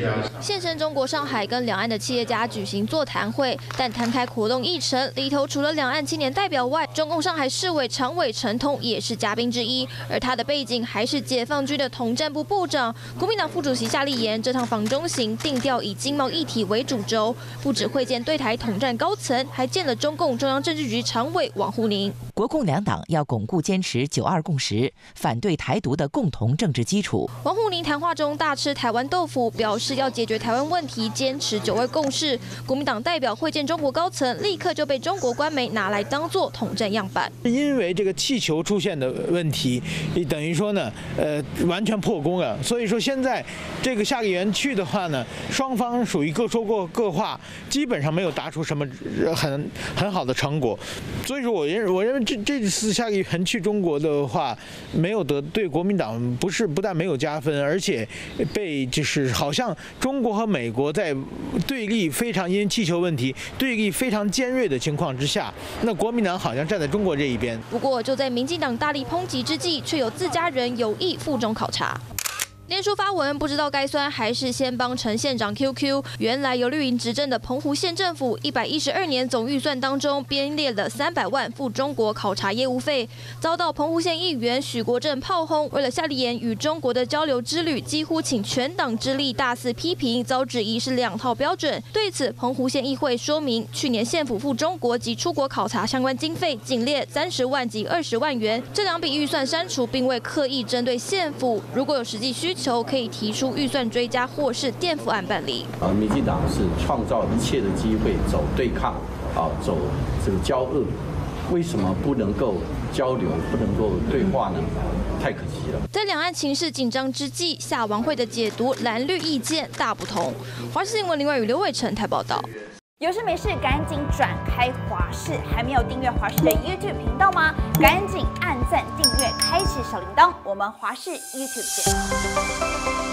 现身中国上海，跟两岸的企业家举行座谈会，但摊开活动议程里头，除了两岸青年代表外，中共上海市委常委陈通也是嘉宾之一，而他的背景还是解放军的统战部部长。国民党副主席夏立言这趟访中行定调以经贸议题为主轴，不止会见对台统战高层，还见了中共中央政治局常委王沪宁。 国共两党要巩固坚持9·2共识，反对台独的共同政治基础。 王沪宁谈话中大吃台湾豆腐，表示要解决台湾问题，坚持9·2共识。国民党代表会见中国高层，立刻就被中国官媒拿来当作统战样板。 因为这个气球出现的问题，等于说呢，完全破功了。所以说现在这个夏立言去的话呢，双方属于各说过各话，基本上没有达出什么很好的成果。所以说我认为这次夏立言去中国的话，没有对国民党不但没有加分，而且被就是好像中国和美国在对立因气球问题对立非常尖锐的情况之下，那国民党好像站在中国这一边。 不过就在民进党大力抨击之际，却有自家人有意赴中考察。脸书发文，不知道该酸还是先帮陈县长 QQ。原来由绿营执政的澎湖县政府112年总预算当中编列了300万赴中国考察业务费，遭到澎湖县议员许国正炮轰。为了夏立言与中国的交流之旅，几乎请全党之力大肆批评，遭质疑是2套标准。对此，澎湖县议会说明，去年县府赴中国及出国考察相关经费仅列30万及20万元，这2笔预算删除，并未刻意针对县府。如果有实际需求，可以提出预算追加或是垫付案办理。 民进党是创造一切的机会走对抗，走这个交恶，为什么不能够交流，不能够对话呢？太可惜了。 在两岸情势紧张之际，夏王会的解读蓝绿意见大不同。华视新闻林婉与刘伟成台报道。 有事没事赶紧转开华视，还没有订阅华视的 YouTube 频道吗？赶紧按赞、订阅、开启小铃铛，我们华视 YouTube 见。